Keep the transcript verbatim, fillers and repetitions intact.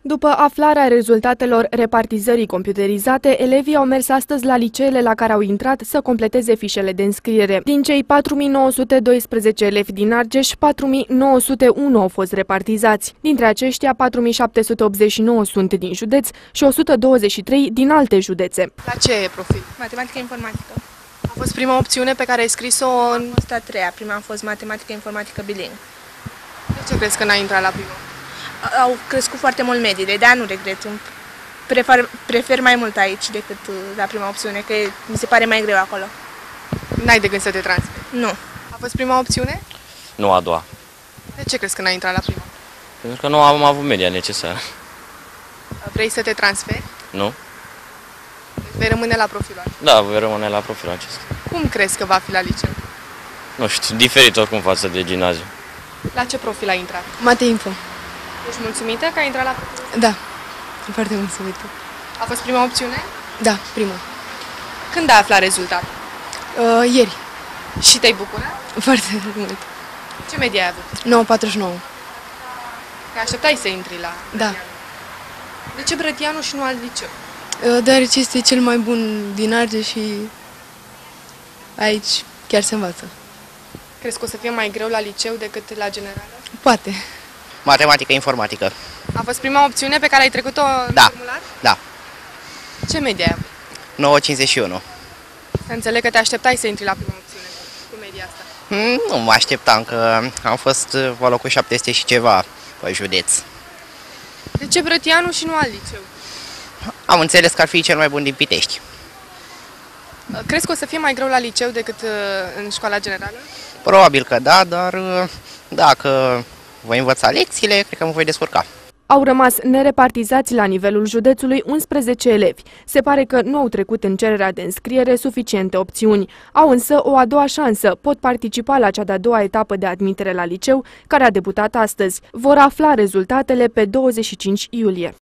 După aflarea rezultatelor repartizării computerizate, elevii au mers astăzi la liceele la care au intrat să completeze fișele de înscriere. Din cei patru mii nouă sute doisprezece elevi din Argeș, patru mii nouă sute unu au fost repartizați. Dintre aceștia, patru mii șapte sute optzeci și nouă sunt din județ și o sută douăzeci și trei din alte județe. La ce profil? Matematică informatică. A fost prima opțiune pe care ai scris-o în... A fost a treia, prima a fost matematică informatică biling. De ce crezi că n-ai intrat la prima? Au crescut foarte mult mediile, dar nu regret. Prefer, prefer mai mult aici decât la prima opțiune, că mi se pare mai greu acolo. N-ai de gând să te transferi? Nu. A fost prima opțiune? Nu a doua. De ce crezi că n-ai intrat la prima? Pentru că nu am avut media necesară. Vrei să te transferi? Nu? Deci vei rămâne la profilul acesta. Da, voi rămâne la profilul acesta. Cum crezi că va fi la liceu? Nu știu, diferit oricum față de gimnaziu. La ce profil ai intrat? Mate Info. Ești mulțumită că ai intrat la profil? Da, foarte mulțumită. A fost prima opțiune? Da, prima. Când ai aflat rezultatul? Uh, ieri. Și te-ai bucurat? Foarte mult. Ce media ai avut? nouă virgulă patruzeci și nouă. Te așteptai să intri la Da. Brătianu. De ce Brătianu și nu alt liceu? Uh, deoarece este cel mai bun din Argeș și aici chiar se învață. Crezi că o să fie mai greu la liceu decât la generală? Poate. Matematică informatică. A fost prima opțiune pe care ai trecut-o în Da. formular? Da. Ce media ai avut? nouă virgulă cincizeci și unu. Să înțeleg că te așteptai să intri la prima opțiune cu media asta. Hmm, nu mă așteptam, că am fost pe locul șapte sute și ceva pe județ. De ce Brătianu și nu alt liceu? Am înțeles că ar fi cel mai bun din Pitești. Crezi că o să fie mai greu la liceu decât uh, în școala generală? Probabil că da, dar dacă voi învăța lecțiile, cred că mă voi descurca. Au rămas nerepartizați la nivelul județului unsprezece elevi. Se pare că nu au trecut în cererea de înscriere suficiente opțiuni. Au însă o a doua șansă. Pot participa la cea de-a doua etapă de admitere la liceu, care a debutat astăzi. Vor afla rezultatele pe douăzeci și cinci iulie.